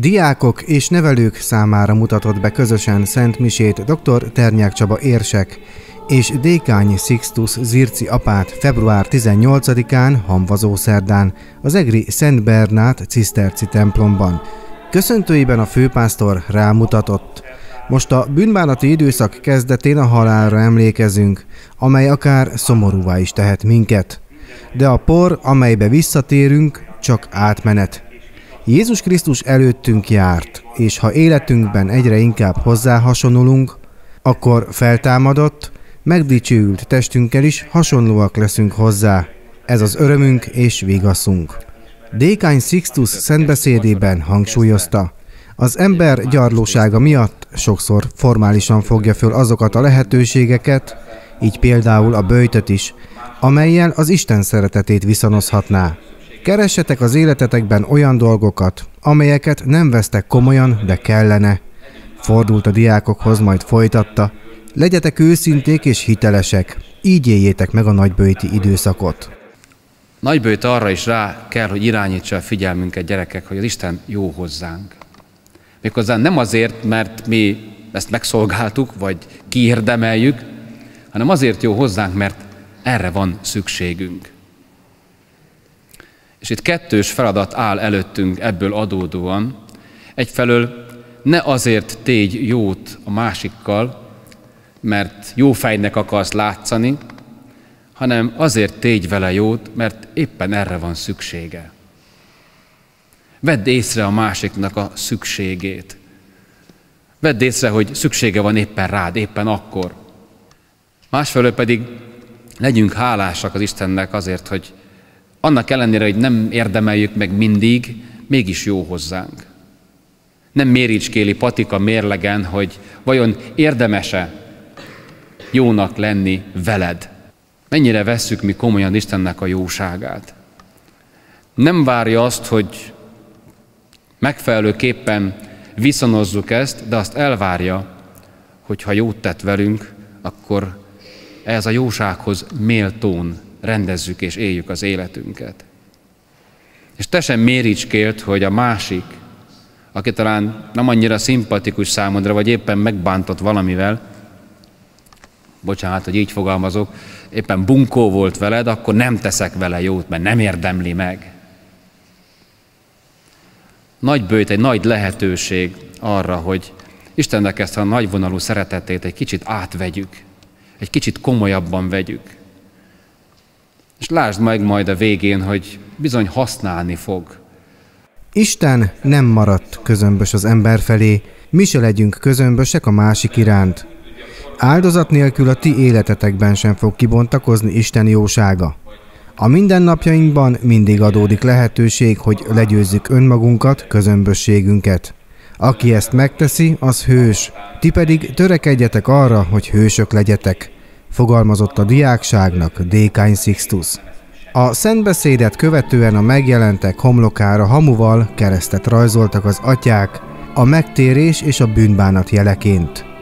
Diákok és nevelők számára mutatott be közösen Szent Misét dr. Ternyák Csaba érsek és Dékány Sixtus Zirci apát február 18-án, Hamvazószerdán, az egri Szent Bernát ciszterci templomban. Köszöntőiben a főpásztor rámutatott: most a bűnbánati időszak kezdetén a halálra emlékezünk, amely akár szomorúvá is tehet minket. De a por, amelybe visszatérünk, csak átmenet. Jézus Krisztus előttünk járt, és ha életünkben egyre inkább hozzá hasonlulunk, akkor feltámadott, megdicsőült testünkkel is hasonlóak leszünk hozzá. Ez az örömünk és vigaszunk. Dékány Sixtus szentbeszédében hangsúlyozta: az ember gyarlósága miatt sokszor formálisan fogja föl azokat a lehetőségeket, így például a böjtöt is, amellyel az Isten szeretetét viszonozhatná. Keressetek az életetekben olyan dolgokat, amelyeket nem vesztek komolyan, de kellene. Fordult a diákokhoz, majd folytatta: legyetek őszinték és hitelesek, így éljétek meg a nagyböjti időszakot. Nagyböjt arra is rá kell, hogy irányítsa a figyelmünket, gyerekek, hogy az Isten jó hozzánk. Méghozzá nem azért, mert mi ezt megszolgáltuk, vagy kiérdemeljük, hanem azért jó hozzánk, mert erre van szükségünk. És itt kettős feladat áll előttünk ebből adódóan. Egyfelől ne azért tégy jót a másikkal, mert jó fejnek akarsz látszani, hanem azért tégy vele jót, mert éppen erre van szüksége. Vedd észre a másiknak a szükségét. Vedd észre, hogy szüksége van éppen rád, éppen akkor. Másfelől pedig legyünk hálásak az Istennek azért, hogy annak ellenére, hogy nem érdemeljük meg mindig, mégis jó hozzánk. Nem méricskéli patika mérlegen, hogy vajon érdemese jónak lenni veled. Mennyire vesszük mi komolyan Istennek a jóságát. Nem várja azt, hogy megfelelőképpen viszonozzuk ezt, de azt elvárja, hogy ha jót tett velünk, akkor ehhez a jósághoz méltón rendezzük és éljük az életünket. És te sem méricskélt, hogy a másik, aki talán nem annyira szimpatikus számodra, vagy éppen megbántott valamivel, bocsánat, hogy így fogalmazok, éppen bunkó volt veled, akkor nem teszek vele jót, mert nem érdemli meg. Nagyböjt egy nagy lehetőség arra, hogy Istennek ezt a nagyvonalú szeretetét egy kicsit átvegyük, egy kicsit komolyabban vegyük. És lásd meg majd a végén, hogy bizony használni fog. Isten nem maradt közömbös az ember felé, mi se legyünk közömbösek a másik iránt. Áldozat nélkül a ti életetekben sem fog kibontakozni Isten jósága. A mindennapjainkban mindig adódik lehetőség, hogy legyőzzük önmagunkat, közömbösségünket. Aki ezt megteszi, az hős, ti pedig törekedjetek arra, hogy hősök legyetek, fogalmazott a diákságnak Dékány Sixtus. A szentbeszédet követően a megjelentek homlokára hamuval keresztet rajzoltak az atyák, a megtérés és a bűnbánat jeleként.